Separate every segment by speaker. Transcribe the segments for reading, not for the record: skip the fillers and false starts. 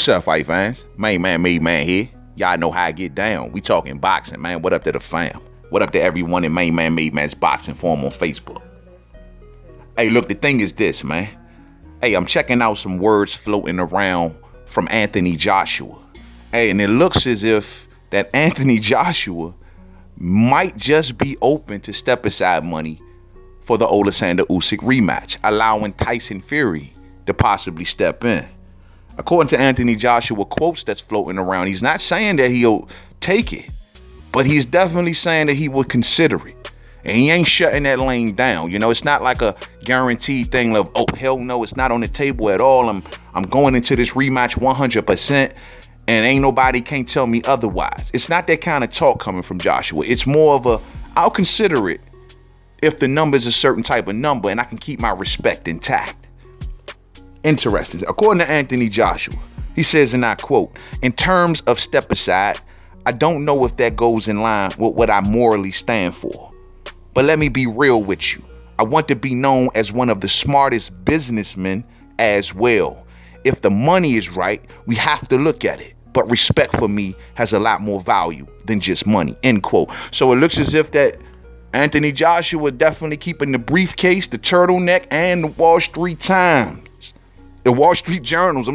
Speaker 1: What's up, fight fans? Mainman Mademan here. Y'all know how I get down. We talking boxing, man. What up to the fam? What up to everyone in Mainman Mademan's boxing forum on Facebook? Hey, look, the thing is this, man. Hey, I'm checking out some words floating around from Anthony Joshua. Hey, and it looks as if that Anthony Joshua might just be open to step aside money for the Oleksandr Usyk rematch, allowing Tyson Fury to possibly step in. According to Anthony Joshua quotes that's floating around, he's not saying that he'll take it, but he's definitely saying that he will consider it. And he ain't shutting that lane down. You know, it's not like a guaranteed thing of, oh, hell no, it's not on the table at all. I'm going into this rematch 100%, and ain't nobody can't tell me otherwise. It's not that kind of talk coming from Joshua. It's more of a, I'll consider it if the number is a certain type of number and I can keep my respect intact. Interesting. According to Anthony Joshua, he says, and I quote, in terms of step aside, I don't know if that goes in line with what I morally stand for. But let me be real with you. I want to be known as one of the smartest businessmen as well. If the money is right, we have to look at it. But respect for me has a lot more value than just money, end quote. So it looks as if that Anthony Joshua definitely keeping the briefcase, the turtleneck, and the Wall Street Journals,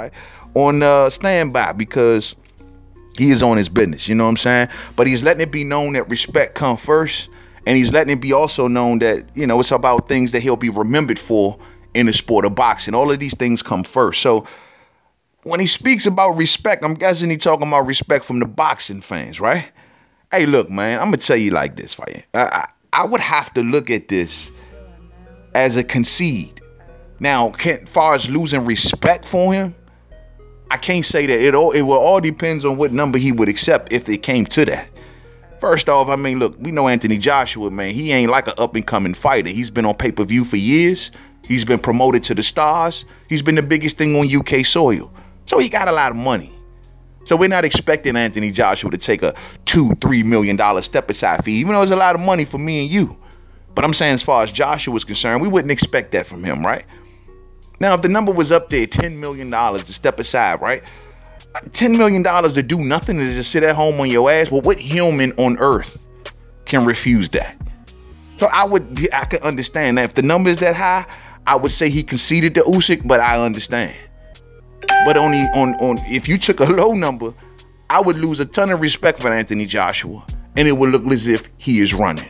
Speaker 1: on standby because he is on his business, you know what I'm saying? But he's letting it be known that respect come first, and he's letting it be also known that, you know, it's about things that he'll be remembered for in the sport of boxing. All of these things come first. So when he speaks about respect, I'm guessing he's talking about respect from the boxing fans, right? Hey, look, man, I'm going to tell you like this, fight. I would have to look at this as a concede. Now, as far as losing respect for him, I can't say that. It will all depends on what number he would accept if it came to that. First off, I mean, look, we know Anthony Joshua, man. He ain't like an up-and-coming fighter. He's been on pay-per-view for years. He's been promoted to the stars. He's been the biggest thing on UK soil. So he got a lot of money. So we're not expecting Anthony Joshua to take a $2-3 million step-aside fee, even though it's a lot of money for me and you. But I'm saying as far as Joshua is concerned, we wouldn't expect that from him, right? Now, if the number was up there, $10 million to step aside, right? $10 million to do nothing, to just sit at home on your ass. Well, what human on earth can refuse that? So I could understand that. If the number is that high, I would say he conceded to Usyk, but I understand. But only on if you took a low number, I would lose a ton of respect for Anthony Joshua, and it would look as if he is running.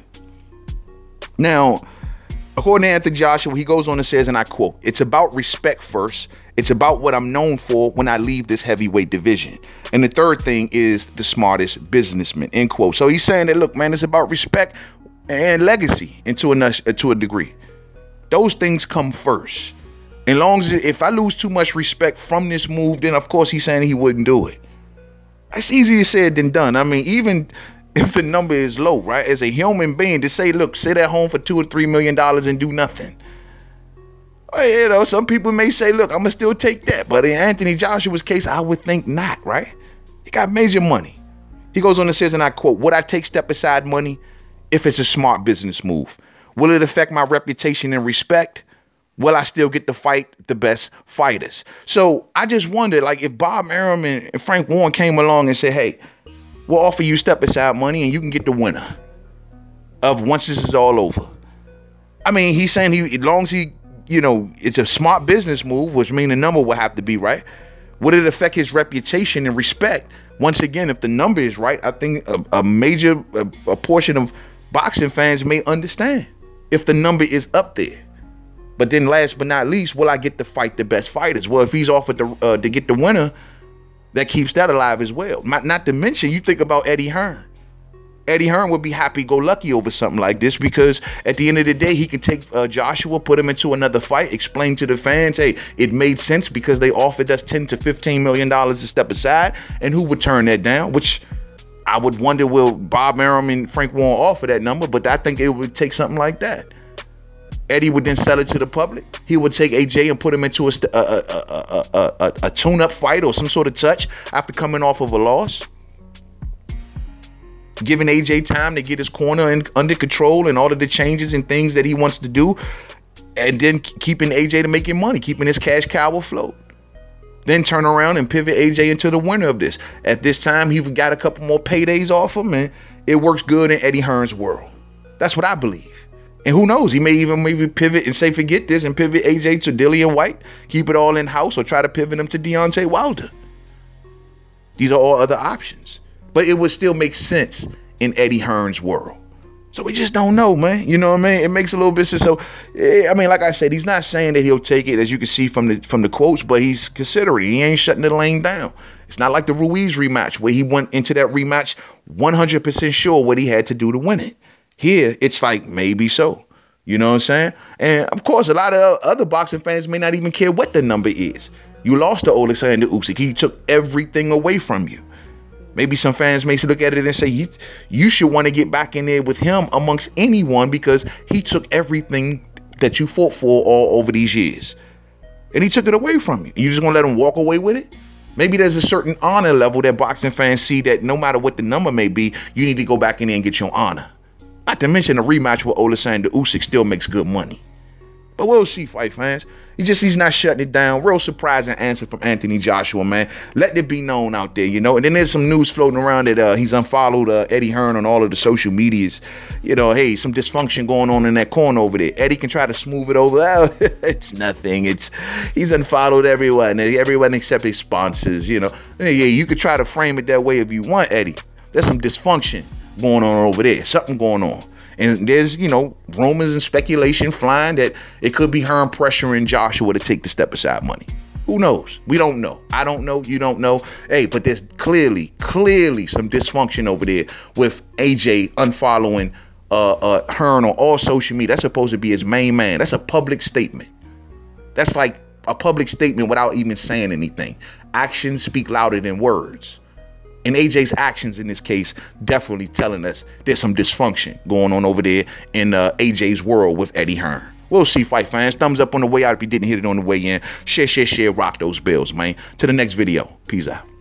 Speaker 1: Now, according to Anthony Joshua, he goes on and says, and I quote, it's about respect first. It's about what I'm known for when I leave this heavyweight division. And the third thing is the smartest businessman, end quote. So he's saying that, look, man, it's about respect and legacy to a degree. Those things come first. And long as if I lose too much respect from this move, then of course he's saying he wouldn't do it. That's easier said than done. I mean, even if the number is low, right? As a human being, to say, look, sit at home for $2 or $3 million and do nothing. Well, you know, some people may say, look, I'm going to still take that. But in Anthony Joshua's case, I would think not, right? He got major money. He goes on and says, and I quote, would I take step aside money if it's a smart business move? Will it affect my reputation and respect? Will I still get to fight the best fighters? So I just wondered, like, if Bob Arum and Frank Warren came along and said, hey, we'll offer you step aside money and you can get the winner of once this is all over. I mean, he's saying as long as he, you know, it's a smart business move, which means the number will have to be right. Would it affect his reputation and respect? Once again, if the number is right, I think a major portion of boxing fans may understand if the number is up there. But then last but not least, will I get to fight the best fighters? Well, if he's offered to get the winner, that keeps that alive as well. Not to mention, you think about Eddie Hearn. Eddie Hearn would be happy-go-lucky over something like this because at the end of the day, he could take Joshua, put him into another fight, explain to the fans, hey, it made sense because they offered us $10 to $15 million to step aside, and who would turn that down? Which I would wonder, will Bob Arum and Frank Warren offer that number? But I think it would take something like that. Eddie would then sell it to the public. He would take AJ and put him into a tune-up fight or some sort of touch after coming off of a loss. Giving AJ time to get his corner under control and all of the changes and things that he wants to do. And then keeping AJ to making money, keeping his cash cow afloat. then turn around and pivot AJ into the winner of this. At this time, he got a couple more paydays off him, and it works good in Eddie Hearn's world. That's what I believe. And who knows, he may even maybe pivot and say forget this and pivot AJ to Dillian White, keep it all in house, or try to pivot him to Deontay Wilder. These are all other options, but it would still make sense in Eddie Hearn's world. So we just don't know, man. You know what I mean? It makes a little bit sense. So, I mean, like I said, he's not saying that he'll take it, as you can see from the quotes, but he's considering. He ain't shutting the lane down. It's not like the Ruiz rematch where he went into that rematch 100% sure what he had to do to win it. Here, it's like maybe so. You know what I'm saying? And, of course, a lot of other boxing fans may not even care what the number is. You lost to Oleksandr Usyk. He took everything away from you. Maybe some fans may look at it and say, you should want to get back in there with him amongst anyone because he took everything that you fought for all over these years. And he took it away from you. You just going to let him walk away with it? Maybe there's a certain honor level that boxing fans see that no matter what the number may be, you need to go back in there and get your honor. Not to mention a rematch with Oleksandr Usyk still makes good money. But we'll see, fight fans. He's not shutting it down. Real surprising answer from Anthony Joshua, man. Let it be known out there, you know. And then there's some news floating around that he's unfollowed Eddie Hearn on all of the social medias. You know, hey, some dysfunction going on in that corner over there. Eddie can try to smooth it over. Oh, it's nothing. He's unfollowed everyone except his sponsors, you know. Yeah, you could try to frame it that way if you want, Eddie. There's some dysfunction going on over there. Something going on. And there's, you know, rumors and speculation flying that it could be Hearn pressuring Joshua to take the step aside money. Who knows? We don't know. I don't know. You don't know. Hey, but there's clearly some dysfunction over there with AJ unfollowing Hearn on all social media. That's supposed to be his main man. That's a public statement. That's like a public statement without even saying anything. Actions speak louder than words. And AJ's actions in this case definitely telling us there's some dysfunction going on over there in AJ's world with Eddie Hearn. We'll see, fight fans. Thumbs up on the way out if you didn't hit it on the way in. Share, rock those bells, man. To the next video. Peace out.